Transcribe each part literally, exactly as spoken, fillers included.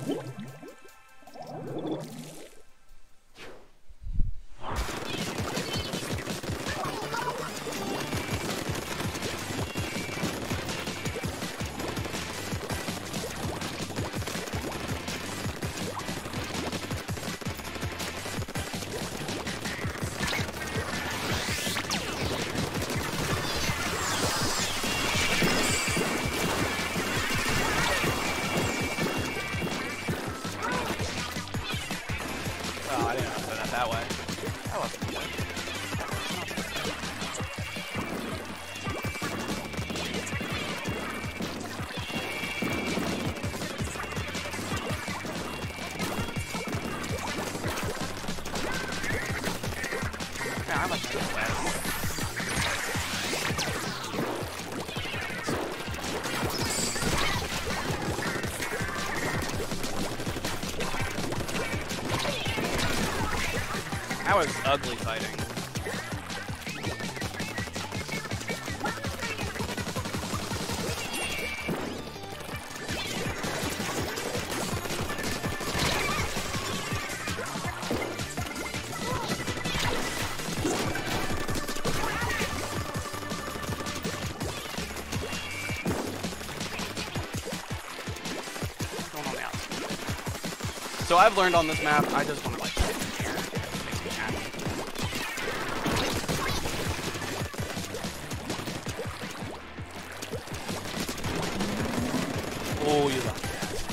Oh, I didn't know to put that that way. That wasn't good. Yeah, I like that way. That was ugly fighting. What's going on the outside? So I've learned on this map, I just want to like oh, you love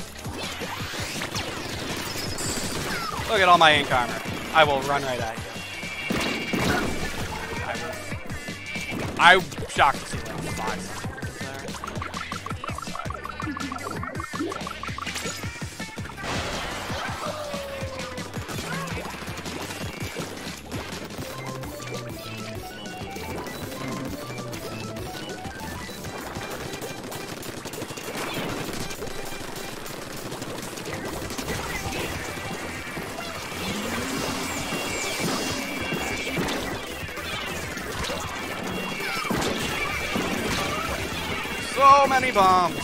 that. Look at all my ink armor. I will run right at you. I was... I'm shocked to see like five seconds there. So many bombs.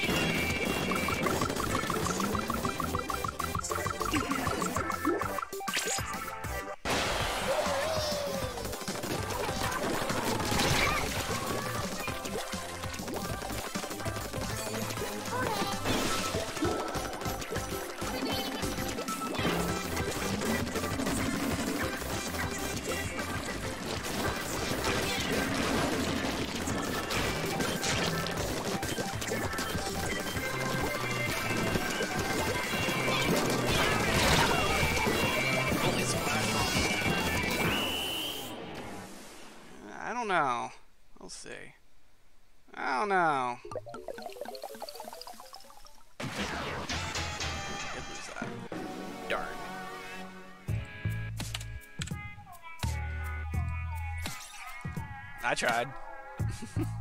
I don't know. We'll see. I don't know. Did lose that. Darn. I tried.